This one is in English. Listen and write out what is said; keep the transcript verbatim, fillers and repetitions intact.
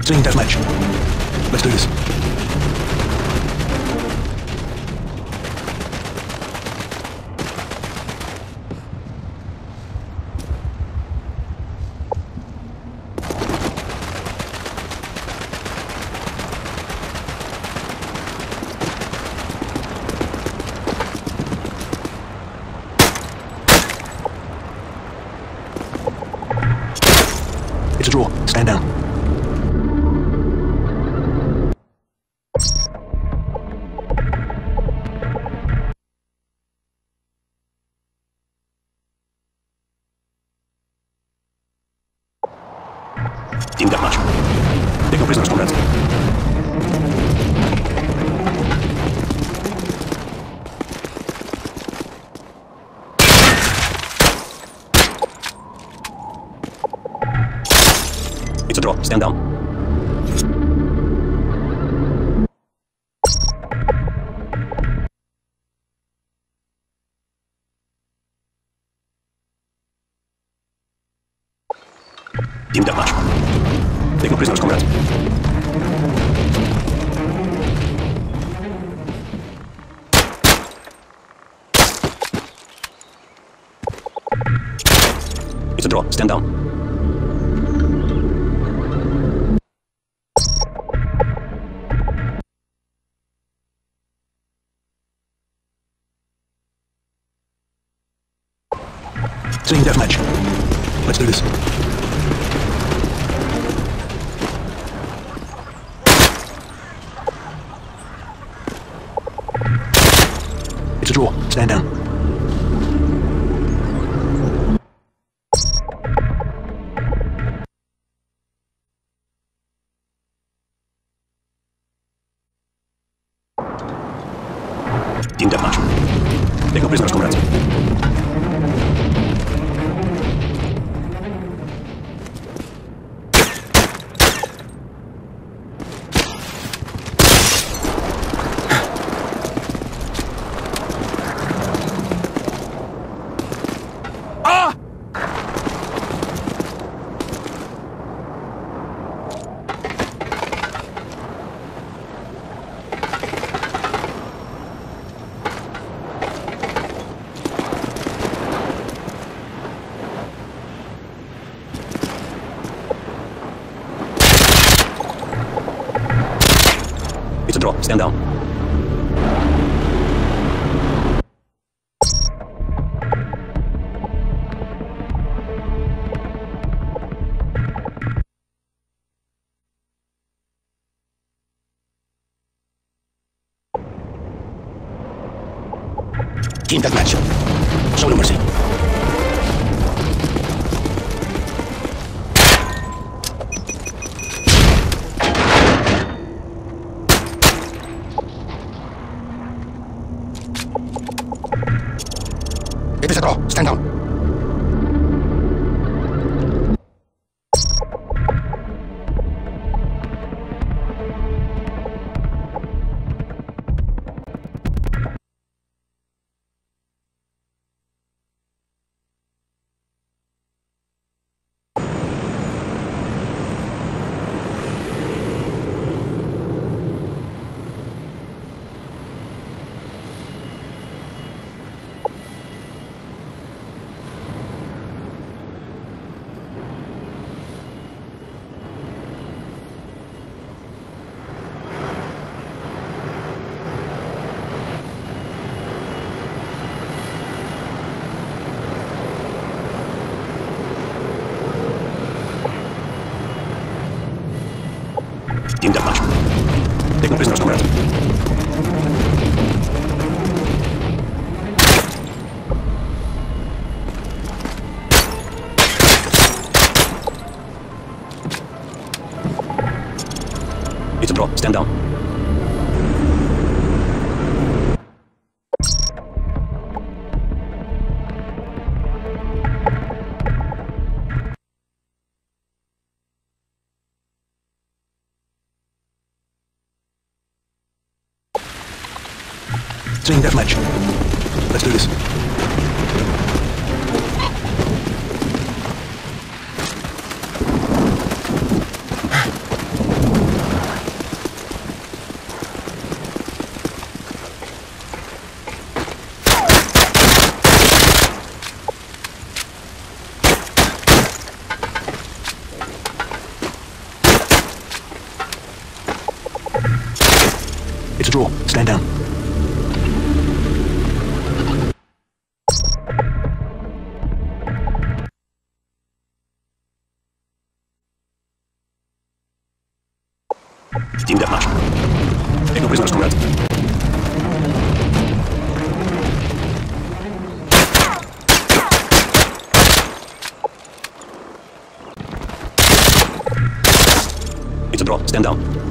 Team deathmatch. Let's do this. It's a draw. Stand down. Team deathmatch. Take no prisoners, comrades. It's a draw. Stand down. Team deathmatch. Take no prisoners, comrades. It's a draw. Stand down. Team deathmatch. Let's do this. It's a draw. Stand down. Team deathmatch. Take no prisoners, comrades. It's a draw. Stand down. Team deathmatch. Show no mercy. It is a draw. Stand down. Team deathmatch. Take no prisoners, comrades. It's a draw. Stand down. Team deathmatch. Let's do this. It's a draw. Stand down. Team deathmatch. Take no prisoners, comrade. It's a draw. Stand down.